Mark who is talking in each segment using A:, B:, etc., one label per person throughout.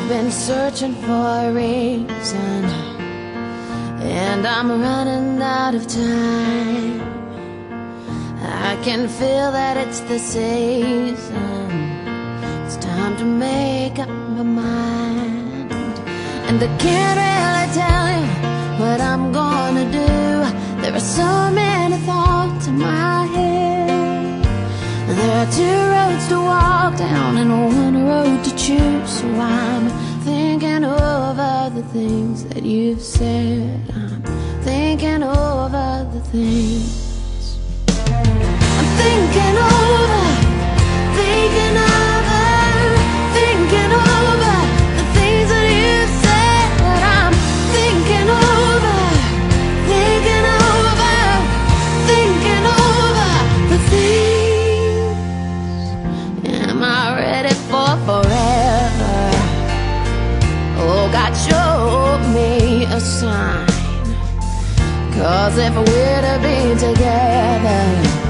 A: been searching for a reason, and I'm running out of time. I can feel that it's the season. It's time to make up my mind, and I can't really tell you what I'm gonna do. There are so many thoughts in my head. There are two roads to walk down and one road to choose. So I'm thinking over the things that you've said. I'm thinking over the things. I'm thinking over, thinking over, thinking over the things that you've said. I'm thinking over, thinking over, thinking over the things. Am I ready for forever? Oh, God showed me a sign. 'Cause if we're to be together,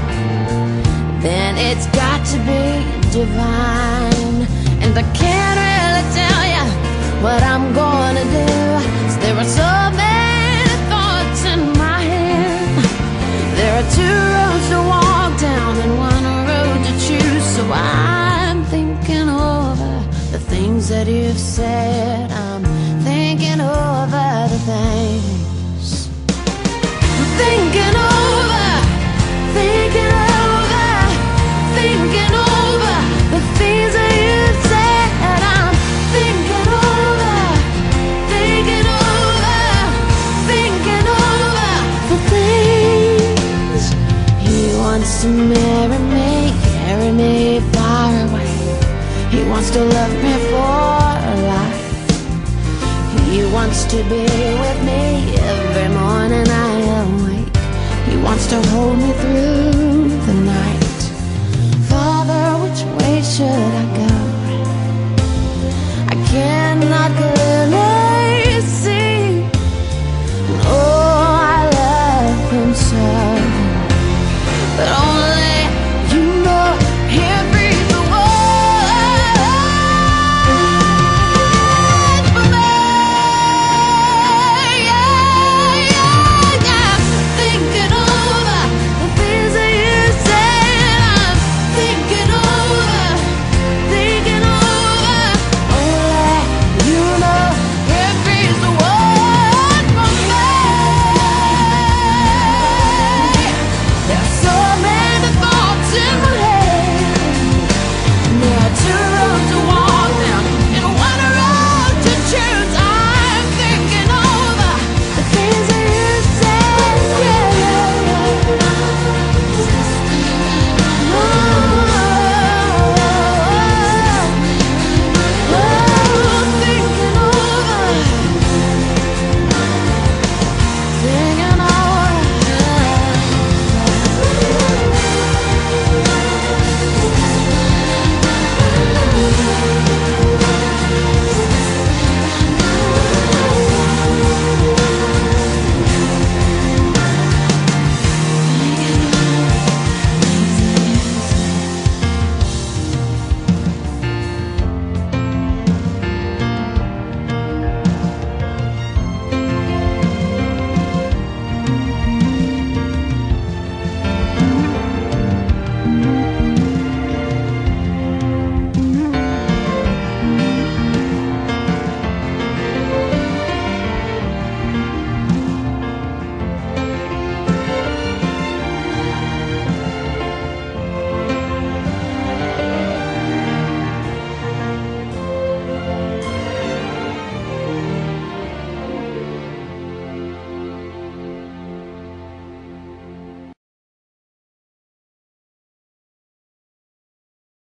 A: then it's got to be divine. And I can't really tell you what I'm gonna do, 'cause there are so many thoughts in my head. There are two roads to walk down and one road to choose. So I'm thinking over the things that you've said. I'm thinking over the things. I'm thinking over, thinking over, thinking over the things that you've said. I'm thinking over, thinking over, thinking over the things. He wants to marry me far away. He wants to love me for life. He wants to be with me every morning I awake. He wants to hold me through